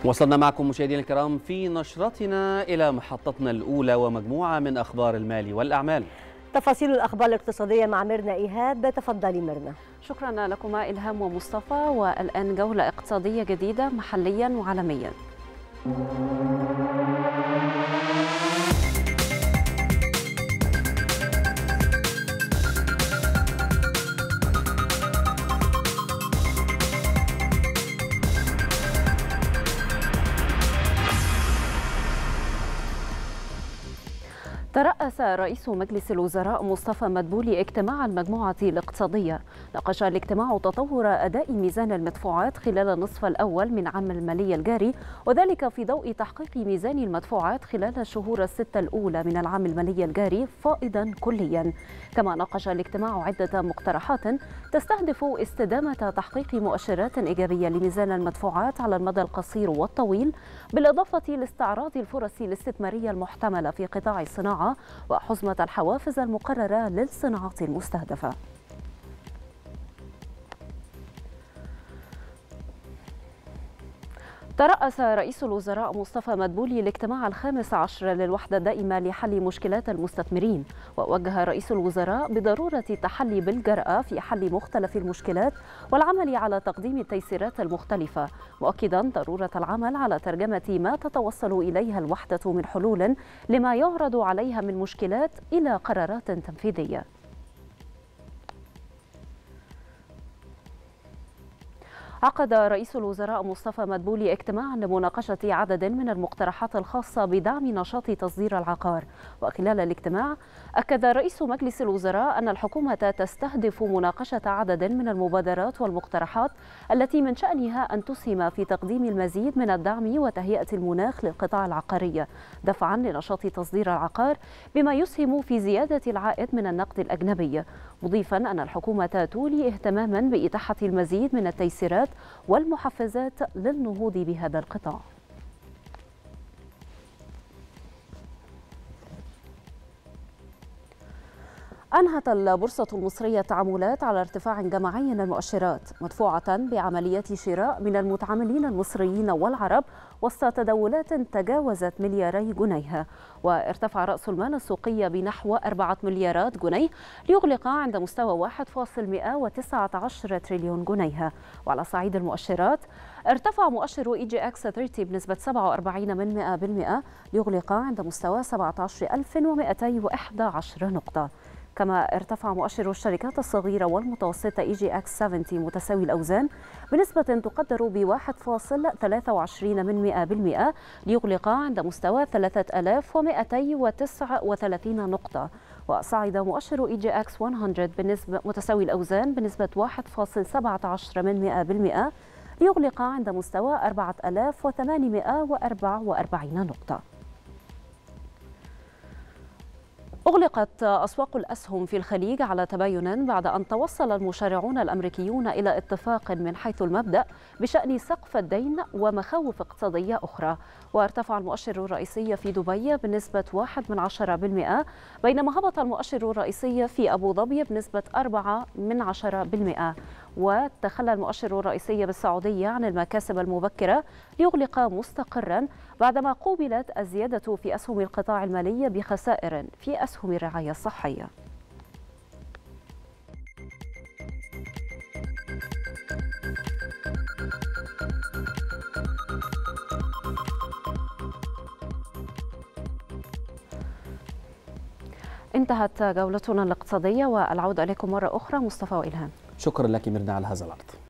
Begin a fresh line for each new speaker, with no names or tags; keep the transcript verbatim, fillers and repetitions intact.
وصلنا معكم مشاهدينا الكرام في نشرتنا إلى محطتنا الأولى ومجموعة من أخبار المال والأعمال.
تفاصيل الأخبار الاقتصادية مع ميرنا إيهاب. تفضلي ميرنا.
شكرا لكما إلهام ومصطفى. والآن جولة اقتصادية جديدة محليا وعالميا. ترأس رئيس مجلس الوزراء مصطفى مدبولي اجتماع المجموعة الاقتصادية. ناقش الاجتماع تطور أداء ميزان المدفوعات خلال النصف الأول من عام المالي الجاري، وذلك في ضوء تحقيق ميزان المدفوعات خلال الشهور الستة الأولى من العام المالي الجاري فائضا كليا. كما ناقش الاجتماع عدة مقترحات تستهدف استدامة تحقيق مؤشرات إيجابية لميزان المدفوعات على المدى القصير والطويل، بالإضافة لاستعراض الفرص الاستثمارية المحتملة في قطاع الصناعة وحزمة الحوافز المقررة للصناعات المستهدفة. ترأس رئيس الوزراء مصطفى مدبولي الاجتماع الخامس عشر للوحدة الدائمة لحل مشكلات المستثمرين، ووجه رئيس الوزراء بضرورة التحلي بالجرأة في حل مختلف المشكلات والعمل على تقديم التيسيرات المختلفة، مؤكدا ضرورة العمل على ترجمة ما تتوصل إليها الوحدة من حلول لما يعرض عليها من مشكلات إلى قرارات تنفيذية. عقد رئيس الوزراء مصطفى مدبولي اجتماعا لمناقشة عدد من المقترحات الخاصة بدعم نشاط تصدير العقار. وخلال الاجتماع أكد رئيس مجلس الوزراء أن الحكومة تستهدف مناقشة عدد من المبادرات والمقترحات التي من شأنها أن تسهم في تقديم المزيد من الدعم وتهيئة المناخ للقطاع العقاري دفعا لنشاط تصدير العقار، بما يسهم في زيادة العائد من النقد الأجنبي، مضيفا أن الحكومة تولي اهتماما بإتاحة المزيد من التيسيرات والمحفزات للنهوض بهذا القطاع. أنهت البورصة المصرية تعاملات على ارتفاع جماعي للمؤشرات مدفوعة بعمليات شراء من المتعاملين المصريين والعرب وسط تداولات تجاوزت ملياري جنيه، وارتفع رأس المال السوقي بنحو أربعة مليارات جنيه ليغلق عند مستوى واحد فاصل مئة وتسعة عشر تريليون جنيه. وعلى صعيد المؤشرات ارتفع مؤشر إي جي إكس ثلاثين بنسبة سبعة وأربعين من مئة بالمئة ليغلق عند مستوى سبعة عشر ألف ومئتين وإحدى عشر نقطة. كما ارتفع مؤشر الشركات الصغيرة والمتوسطة إي جي إكس سبعين متساوي الأوزان بنسبة تقدر ب واحد فاصل ثلاثة وعشرين من مئة بالمئة ليغلق عند مستوى ثلاثة آلاف ومئتين وتسعة وثلاثين نقطة. وصعد مؤشر إي جي إكس مئة بالنسبة متساوي الأوزان بنسبة واحد فاصل سبعة عشر من مئة بالمئة ليغلق عند مستوى أربعة آلاف وثمانمئة وأربعة وأربعين نقطة. أغلقت أسواق الأسهم في الخليج على تباين بعد أن توصل المشارعون الأمريكيون إلى اتفاق من حيث المبدأ بشأن سقف الدين ومخاوف اقتصادية أخرى. وارتفع المؤشر الرئيسي في دبي بنسبة واحد من عشرة بالمئة، بينما هبط المؤشر الرئيسي في أبو ظبي بنسبة أربعة من عشرة بالمئة. وتخلى المؤشر الرئيسي بالسعودية عن المكاسب المبكرة ليغلق مستقرا بعدما قوبلت الزيادة في أسهم القطاع المالي بخسائر في أسهم الرعاية الصحية. انتهت جولتنا الاقتصادية، والعودة إليكم مرة أخرى مصطفى وإلهام.
شكرا لك ميرنا على هذا العرض.